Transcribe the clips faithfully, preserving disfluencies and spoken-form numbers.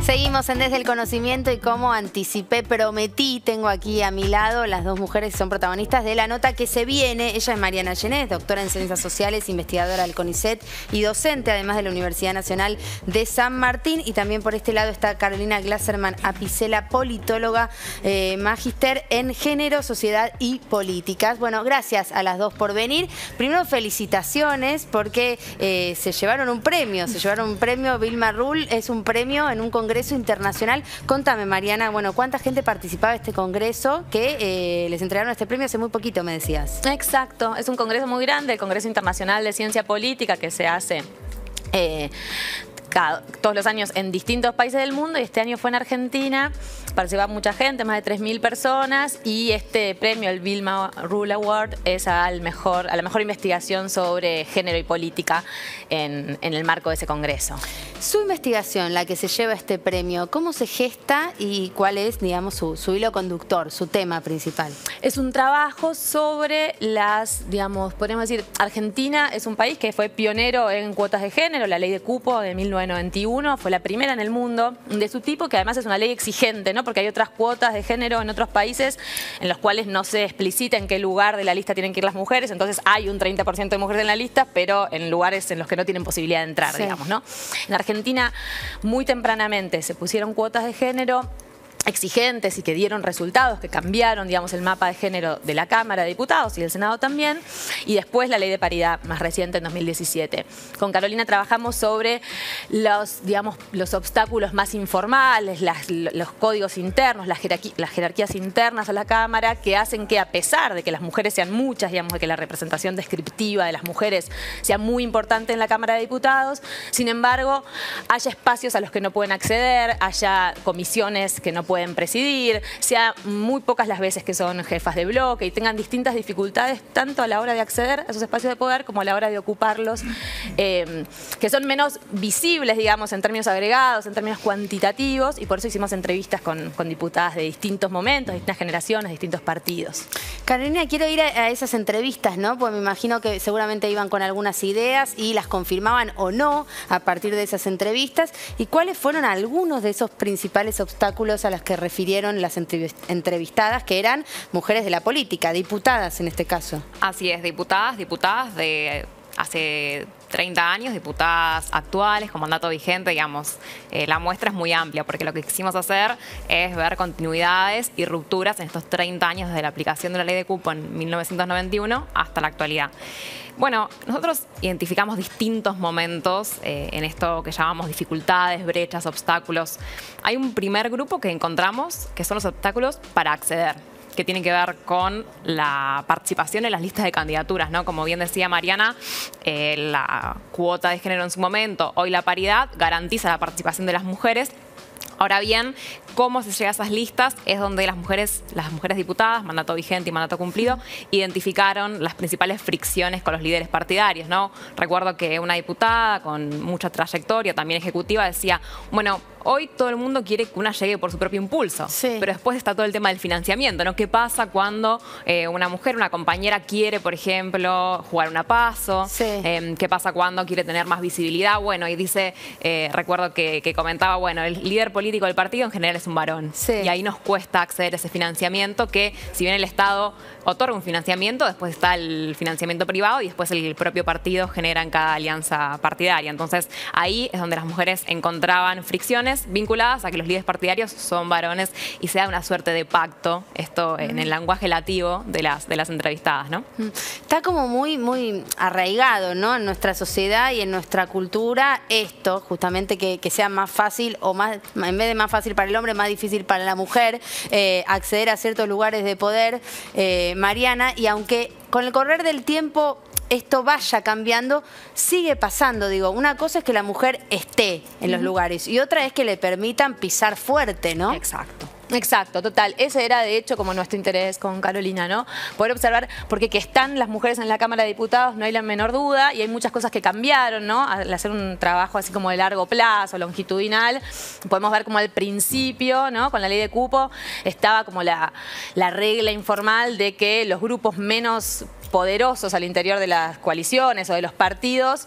Seguimos en Desde el Conocimiento y como anticipé, prometí, tengo aquí a mi lado las dos mujeres que son protagonistas de la nota que se viene. Ella es Mariana Yenés, doctora en Ciencias Sociales, investigadora del CONICET y docente además de la Universidad Nacional de San Martín. Y también por este lado está Carolina Glasserman Apicella, politóloga, eh, magíster en Género, Sociedad y Políticas. Bueno, gracias a las dos por venir. Primero, felicitaciones porque eh, se llevaron un premio, se llevaron un premio Vilma Rull, es un premio en un congreso internacional. Contame, Mariana, bueno, ¿cuánta gente participaba de este congreso que eh, les entregaron este premio hace muy poquito, me decías? Exacto, es un congreso muy grande, el Congreso Internacional de Ciencia Política, que se hace eh, cada, todos los años en distintos países del mundo, y este año fue en Argentina. Participaba mucha gente, más de tres mil personas, y este premio, el Vilma Rull Award, es al mejor, a la mejor investigación sobre género y política en, en el marco de ese congreso. Su investigación, la que se lleva este premio, ¿cómo se gesta y cuál es, digamos, su, su hilo conductor, su tema principal? Es un trabajo sobre las, digamos, podríamos decir, Argentina es un país que fue pionero en cuotas de género. La ley de cupo de mil novecientos noventa y uno fue la primera en el mundo de su tipo, que además es una ley exigente, ¿no? Porque hay otras cuotas de género en otros países en los cuales no se explicita en qué lugar de la lista tienen que ir las mujeres. Entonces hay un treinta por ciento de mujeres en la lista, pero en lugares en los que no tienen posibilidad de entrar, sí, digamos, ¿no? En Argentina, muy tempranamente se pusieron cuotas de género exigentes y que dieron resultados, que cambiaron, digamos, el mapa de género de la Cámara de Diputados y del Senado también, y después la ley de paridad más reciente en dos mil diecisiete. Con Carolina trabajamos sobre los, digamos, los obstáculos más informales, las, los códigos internos, las, jerarquí, las jerarquías internas a la Cámara, que hacen que, a pesar de que las mujeres sean muchas, digamos, de que la representación descriptiva de las mujeres sea muy importante en la Cámara de Diputados, sin embargo, haya espacios a los que no pueden acceder, haya comisiones que no pueden pueden presidir, sea muy pocas las veces que son jefas de bloque y tengan distintas dificultades tanto a la hora de acceder a esos espacios de poder como a la hora de ocuparlos, eh, que son menos visibles, digamos, en términos agregados, en términos cuantitativos, y por eso hicimos entrevistas con, con diputadas de distintos momentos, distintas generaciones, distintos partidos. Carolina, quiero ir a, a esas entrevistas, ¿no? Pues me imagino que seguramente iban con algunas ideas y las confirmaban o no a partir de esas entrevistas. ¿Y cuáles fueron algunos de esos principales obstáculos a los que refirieron las entrevistadas, que eran mujeres de la política, diputadas en este caso? Así es, diputadas, diputadas de hace treinta años, diputadas actuales con mandato vigente, digamos. Eh, la muestra es muy amplia porque lo que quisimos hacer es ver continuidades y rupturas en estos treinta años desde la aplicación de la ley de cupo en mil novecientos noventa y uno hasta la actualidad. Bueno, nosotros identificamos distintos momentos eh, en esto que llamamos dificultades, brechas, obstáculos. Hay un primer grupo que encontramos que son los obstáculos para acceder, que tiene que ver con la participación en las listas de candidaturas, ¿no? Como bien decía Mariana, eh, la cuota de género en su momento, hoy la paridad, garantiza la participación de las mujeres. Ahora bien, cómo se llega a esas listas es donde las mujeres, las mujeres diputadas, mandato vigente y mandato cumplido, identificaron las principales fricciones con los líderes partidarios, ¿no? Recuerdo que una diputada con mucha trayectoria, también ejecutiva, decía, bueno, hoy todo el mundo quiere que una llegue por su propio impulso, sí, pero después está todo el tema del financiamiento, ¿no? ¿Qué pasa cuando eh, una mujer, una compañera quiere, por ejemplo, jugar una paso? Sí. Eh, ¿Qué pasa cuando quiere tener más visibilidad? Bueno, y dice, eh, recuerdo que, que comentaba, bueno, el líder político del partido en general es un varón. Sí. Y ahí nos cuesta acceder a ese financiamiento que, si bien el Estado otorga un financiamiento, después está el financiamiento privado y después el propio partido genera en cada alianza partidaria. Entonces, ahí es donde las mujeres encontraban fricciones vinculadas a que los líderes partidarios son varones y se da una suerte de pacto, esto en el lenguaje lativo de las, de las entrevistadas, ¿no? Está como muy, muy arraigado, ¿no? En nuestra sociedad y en nuestra cultura esto, justamente que, que sea más fácil o más, en vez de más fácil para el hombre, más difícil para la mujer eh, acceder a ciertos lugares de poder, eh, Mariana, y aunque con el correr del tiempo esto vaya cambiando, sigue pasando. Digo, una cosa es que la mujer esté en los lugares y otra es que le permitan pisar fuerte, ¿no? Exacto. Exacto, total. Ese era, de hecho, como nuestro interés con Carolina, ¿no? Poder observar, porque que están las mujeres en la Cámara de Diputados no hay la menor duda, y hay muchas cosas que cambiaron, ¿no? Al hacer un trabajo así como de largo plazo, longitudinal, podemos ver como al principio, ¿no? Con la ley de cupo, estaba como la, la regla informal de que los grupos menos poderosos al interior de las coaliciones o de los partidos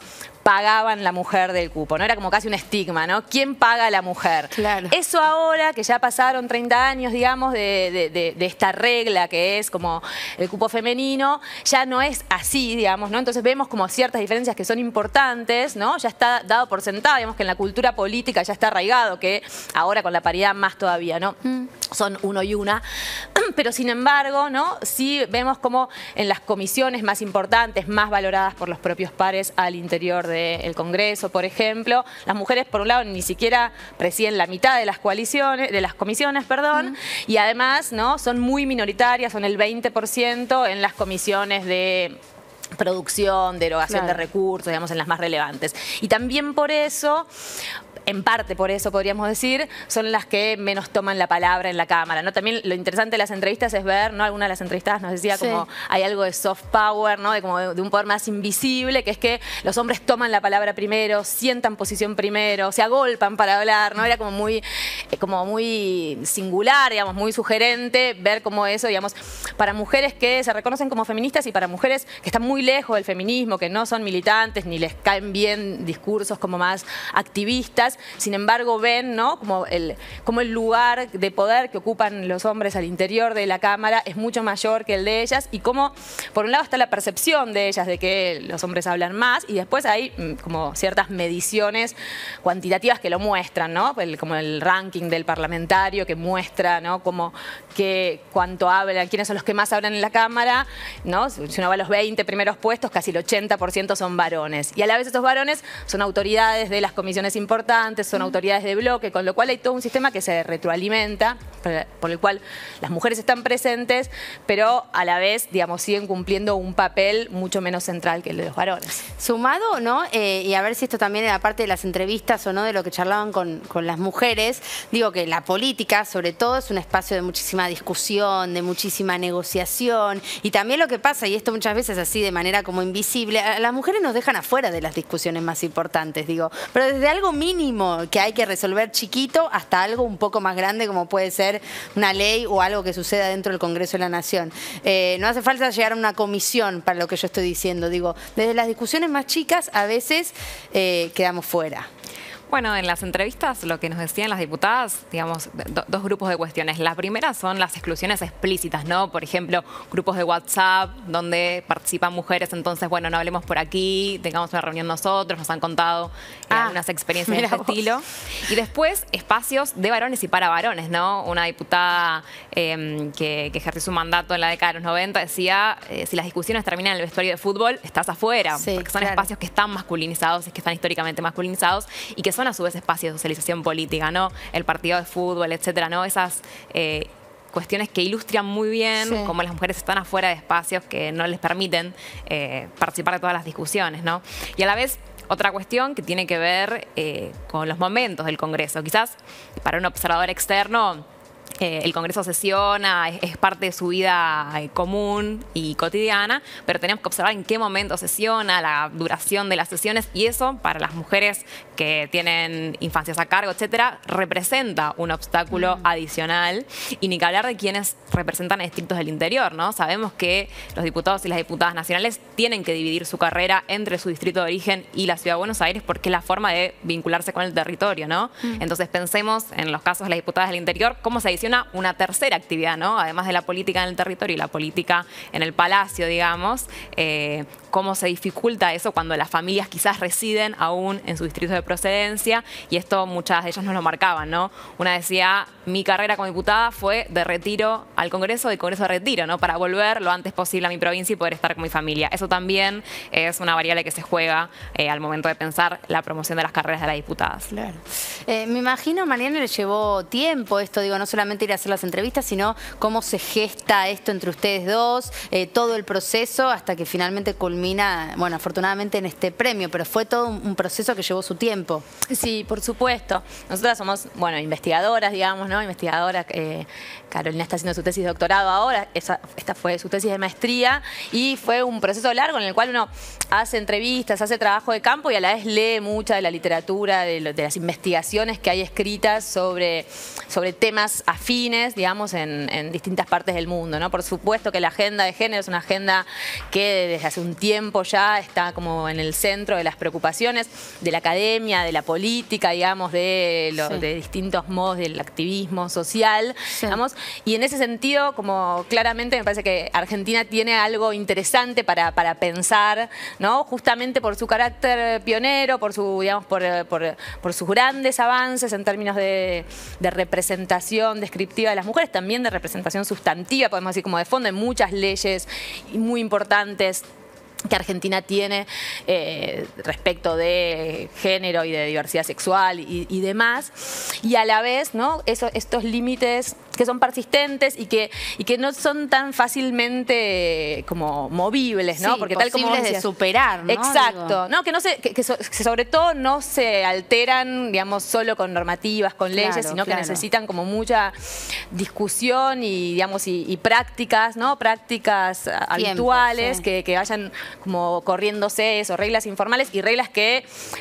pagaban la mujer del cupo, ¿no? Era como casi un estigma, ¿no? ¿Quién paga a la mujer? Claro. Eso ahora, que ya pasaron treinta años, digamos, de, de, de, de esta regla que es como el cupo femenino, ya no es así, digamos, ¿no? Entonces vemos como ciertas diferencias que son importantes, ¿no? Ya está dado por sentado, digamos que en la cultura política ya está arraigado, que ahora con la paridad más todavía, ¿no? Mm. Son uno y una, pero sin embargo, ¿no? Sí vemos como en las comisiones más importantes, más valoradas por los propios pares al interior del Congreso, por ejemplo, las mujeres por un lado ni siquiera presiden la mitad de las coaliciones, de las comisiones, perdón, mm. y además, ¿no? Son muy minoritarias, son el veinte por ciento en las comisiones de producción, derogación claro. de recursos, digamos, en las más relevantes. Y también por eso, en parte por eso podríamos decir, son las que menos toman la palabra en la Cámara, ¿no? También lo interesante de las entrevistas es ver, ¿no? Alguna de las entrevistadas nos decía sí. como hay algo de soft power, ¿no? De, como de, de un poder más invisible, que es que los hombres toman la palabra primero, sientan posición primero, se agolpan para hablar, ¿no? Era como muy, eh, como muy singular, digamos, muy sugerente ver cómo eso, digamos, para mujeres que se reconocen como feministas y para mujeres que están muy lejos del feminismo, que no son militantes ni les caen bien discursos como más activistas, sin embargo ven, ¿no? como, el, como el lugar de poder que ocupan los hombres al interior de la Cámara es mucho mayor que el de ellas y como por un lado está la percepción de ellas de que los hombres hablan más y después hay como ciertas mediciones cuantitativas que lo muestran, ¿no? el, como el ranking del parlamentario que muestra, ¿no? como que cuánto hablan, quiénes son los que más hablan en la Cámara, ¿no? Si uno va a los veinte primeros puestos, casi el ochenta por ciento son varones y a la vez esos varones son autoridades de las comisiones importantes, son autoridades de bloque, con lo cual hay todo un sistema que se retroalimenta, por el cual las mujeres están presentes, pero a la vez, digamos, siguen cumpliendo un papel mucho menos central que el de los varones. Sumado, ¿no? Eh, y a ver si esto también era parte de las entrevistas o no, de lo que charlaban con, con las mujeres, digo que la política, sobre todo, es un espacio de muchísima discusión, de muchísima negociación, y también lo que pasa, y esto muchas veces así de manera como invisible, a las mujeres nos dejan afuera de las discusiones más importantes, digo, pero desde algo mínimo que hay que resolver chiquito hasta algo un poco más grande como puede ser una ley o algo que suceda dentro del Congreso de la Nación. Eh, no hace falta llegar a una comisión para lo que yo estoy diciendo. Digo, desde las discusiones más chicas a veces eh, quedamos fuera. Bueno, en las entrevistas lo que nos decían las diputadas, digamos, do, dos grupos de cuestiones. La primera son las exclusiones explícitas, ¿no? Por ejemplo, grupos de WhatsApp donde participan mujeres, entonces, bueno, no hablemos por aquí, tengamos una reunión nosotros, nos han contado eh, ah, algunas experiencias de este vos. estilo. Y después, espacios de varones y para varones, ¿no? Una diputada eh, que, que ejerció su mandato en la década de los noventa decía, eh, si las discusiones terminan en el vestuario de fútbol, estás afuera, sí, porque son claro. espacios que están masculinizados y que están históricamente masculinizados y que son a su vez espacios de socialización política, ¿no? El partido de fútbol, etcétera, ¿no? Esas eh, cuestiones que ilustran muy bien sí. cómo las mujeres están afuera de espacios que no les permiten eh, participar de todas las discusiones, ¿no? Y a la vez, otra cuestión que tiene que ver eh, con los momentos del Congreso. Quizás para un observador externo, Eh, el Congreso sesiona, es, es parte de su vida eh, común y cotidiana, pero tenemos que observar en qué momento sesiona, la duración de las sesiones, y eso para las mujeres que tienen infancias a cargo, etcétera, representa un obstáculo mm. adicional, y ni que hablar de quienes representan a distritos del interior, ¿no? Sabemos que los diputados y las diputadas nacionales tienen que dividir su carrera entre su distrito de origen y la Ciudad de Buenos Aires porque es la forma de vincularse con el territorio, ¿no? Mm. Entonces pensemos en los casos de las diputadas del interior, cómo se adiciona una tercera actividad, ¿no? Además de la política en el territorio y la política en el palacio, digamos, eh, cómo se dificulta eso cuando las familias quizás residen aún en su distrito de procedencia, y esto muchas de ellas nos lo marcaban, ¿no? Una decía, mi carrera como diputada fue de retiro al Congreso, de Congreso a retiro, ¿no? Para volver lo antes posible a mi provincia y poder estar con mi familia. Eso también es una variable que se juega eh, al momento de pensar la promoción de las carreras de las diputadas. Claro. Eh, me imagino, Mariana, le llevó tiempo esto, digo, no solamente ir a hacer las entrevistas, sino cómo se gesta esto entre ustedes dos, eh, todo el proceso hasta que finalmente culmina, bueno, afortunadamente en este premio, pero fue todo un, un proceso que llevó su tiempo. Sí, por supuesto. Nosotras somos, bueno, investigadoras, digamos, ¿no? Investigadora, eh, Carolina está haciendo su tesis de doctorado ahora, esa, esta fue su tesis de maestría, y fue un proceso largo en el cual uno hace entrevistas, hace trabajo de campo y a la vez lee mucha de la literatura, de, lo, de las investigaciones que hay escritas sobre, sobre temas afines afines, digamos, en, en distintas partes del mundo, ¿no? Por supuesto que la agenda de género es una agenda que desde hace un tiempo ya está como en el centro de las preocupaciones de la academia, de la política, digamos, de, lo, sí. de distintos modos del activismo social, sí. digamos, y en ese sentido, como claramente me parece que Argentina tiene algo interesante para, para pensar, ¿no? Justamente por su carácter pionero, por su, digamos, por, por, por sus grandes avances en términos de, de representación descriptiva de las mujeres, también de representación sustantiva, podemos decir, como de fondo, en muchas leyes muy importantes que Argentina tiene eh, respecto de género y de diversidad sexual y, y demás, y a la vez, ¿no? Eso, estos límites que son persistentes y que, y que no son tan fácilmente como movibles, ¿no? Sí, porque tal como de superar, ¿no? Exacto, Digo. ¿no? Que, no se, que, que, so, que sobre todo no se alteran, digamos, solo con normativas, con leyes, claro, sino claro. que necesitan como mucha discusión y, digamos, y, y prácticas, ¿no? Prácticas Tiempo, habituales sí. que, que vayan como corriéndose eso, reglas informales y reglas que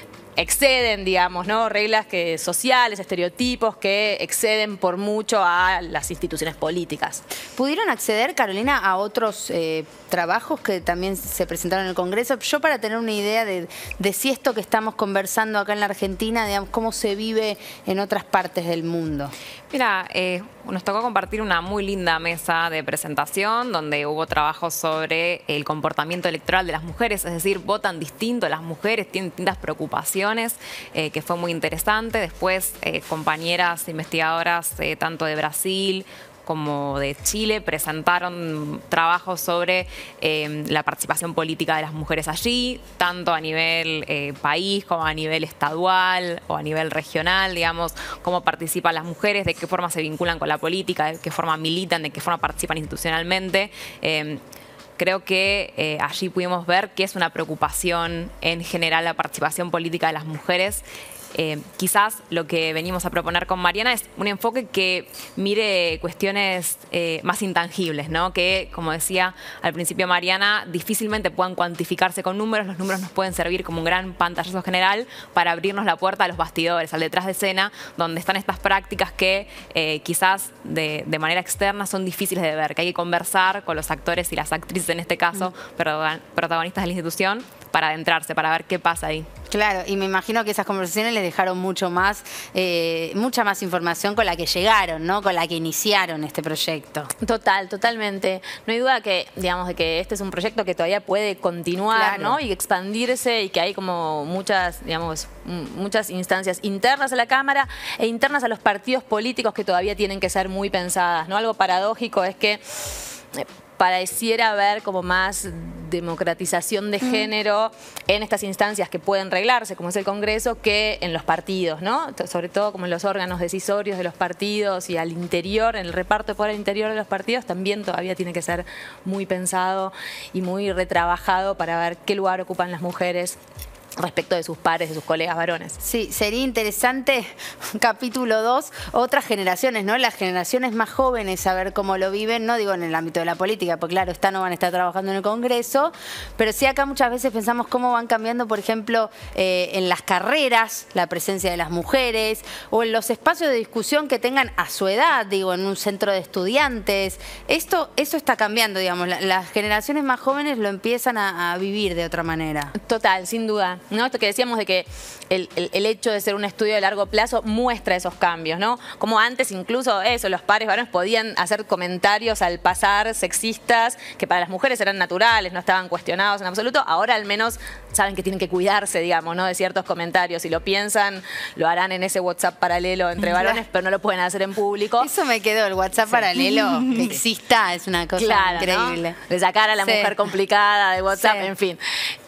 exceden, digamos, ¿no? Reglas que, sociales, estereotipos que exceden por mucho a las instituciones políticas. ¿Pudieron acceder, Carolina, a otros eh, trabajos que también se presentaron en el Congreso? Yo, para tener una idea de, de si esto que estamos conversando acá en la Argentina, digamos, cómo se vive en otras partes del mundo. Mira, eh, nos tocó compartir una muy linda mesa de presentación donde hubo trabajos sobre el comportamiento electoral de las mujeres, es decir, votan distinto las mujeres, tienen distintas preocupaciones, eh, que fue muy interesante. Después, eh, compañeras investigadoras eh, tanto de Brasil como de Chile presentaron trabajos sobre eh, la participación política de las mujeres allí, tanto a nivel eh, país como a nivel estadual o a nivel regional, digamos, cómo participan las mujeres, de qué forma se vinculan con la política, de qué forma militan, de qué forma participan institucionalmente. Eh, Creo que eh, allí pudimos ver que es una preocupación en general la participación política de las mujeres. Eh, quizás lo que venimos a proponer con Mariana es un enfoque que mire cuestiones eh, más intangibles, ¿no? Que, como decía al principio Mariana, difícilmente puedan cuantificarse con números. Los números nos pueden servir como un gran pantallazo general para abrirnos la puerta a los bastidores, al detrás de escena, donde están estas prácticas que eh, quizás de, de manera externa son difíciles de ver, que hay que conversar con los actores y las actrices, en este caso, mm. protagonistas de la institución, para adentrarse, para ver qué pasa ahí. Claro, y me imagino que esas conversaciones les dejaron mucho más, eh, mucha más información con la que llegaron, ¿no? Con la que iniciaron este proyecto. Total, totalmente. No hay duda que, digamos, de que este es un proyecto que todavía puede continuar, claro. ¿no? Y expandirse, y que hay como muchas, digamos, muchas instancias internas a la Cámara e internas a los partidos políticos que todavía tienen que ser muy pensadas, ¿no? Algo paradójico es que Eh, pareciera haber como más democratización de género en estas instancias que pueden reglarse, como es el Congreso, que en los partidos, ¿no? Sobre todo como en los órganos decisorios de los partidos y al interior, en el reparto de poder al interior de los partidos, también todavía tiene que ser muy pensado y muy retrabajado para ver qué lugar ocupan las mujeres respecto de sus pares, de sus colegas varones. Sí, sería interesante, capítulo dos, otras generaciones, ¿no? Las generaciones más jóvenes, saber cómo lo viven, no digo en el ámbito de la política, porque claro, esta no van a estar trabajando en el Congreso, pero sí acá muchas veces pensamos cómo van cambiando, por ejemplo, eh, en las carreras, la presencia de las mujeres, o en los espacios de discusión que tengan a su edad, digo, en un centro de estudiantes. Esto, eso está cambiando, digamos, la, las generaciones más jóvenes lo empiezan a, a vivir de otra manera. Total, sin duda. ¿No? Esto que decíamos de que el, el, el hecho de ser un estudio de largo plazo muestra esos cambios, ¿no? Como antes incluso eso, los pares varones podían hacer comentarios al pasar sexistas que para las mujeres eran naturales, no estaban cuestionados en absoluto. Ahora al menos saben que tienen que cuidarse, digamos, ¿no? De ciertos comentarios. Si lo piensan, lo harán en ese WhatsApp paralelo entre varones, pero no lo pueden hacer en público. Eso me quedó, el WhatsApp sí. paralelo que exista, es una cosa claro, increíble. ¿no? De sacar a la sí. mujer complicada de WhatsApp, sí. en fin.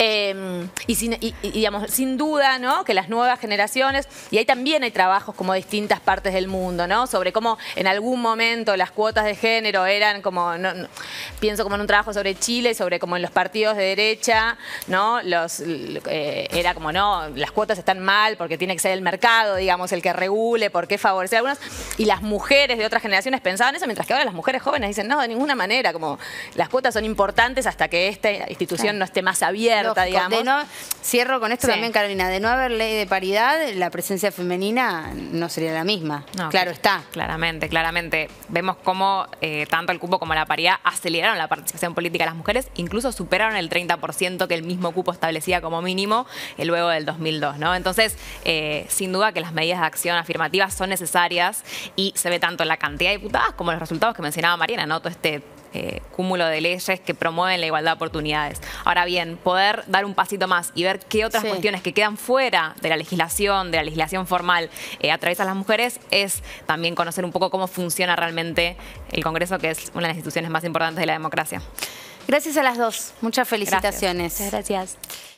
Eh, y, sin, y, y digamos, sin duda, ¿no? Que las nuevas generaciones, y ahí también hay trabajos como de distintas partes del mundo, ¿no? Sobre cómo en algún momento las cuotas de género eran como, no, no, pienso como en un trabajo sobre Chile, sobre como en los partidos de derecha, ¿no? Los, eh, era como, no, las cuotas están mal porque tiene que ser el mercado, digamos, el que regule, por qué favorecer a algunos, y las mujeres de otras generaciones pensaban eso, mientras que ahora las mujeres jóvenes dicen, no, de ninguna manera, como las cuotas son importantes hasta que esta institución claro. no esté más abierta, Lógico, digamos. De no, cierro cierro con esto Sí. también, Carolina. De no haber ley de paridad, la presencia femenina no sería la misma. No, claro está. Claramente, claramente. Vemos cómo eh, tanto el cupo como la paridad aceleraron la participación política de las mujeres, incluso superaron el treinta por ciento que el mismo cupo establecía como mínimo eh, luego del dos mil dos, ¿no? Entonces, eh, sin duda que las medidas de acción afirmativas son necesarias y se ve tanto en la cantidad de diputadas como en los resultados que mencionaba Mariana, ¿no? Todo este Eh, cúmulo de leyes que promueven la igualdad de oportunidades. Ahora bien, poder dar un pasito más y ver qué otras sí. cuestiones que quedan fuera de la legislación, de la legislación formal, eh, atraviesan las mujeres, es también conocer un poco cómo funciona realmente el Congreso, que es una de las instituciones más importantes de la democracia. Gracias a las dos. Muchas felicitaciones. Muchas gracias.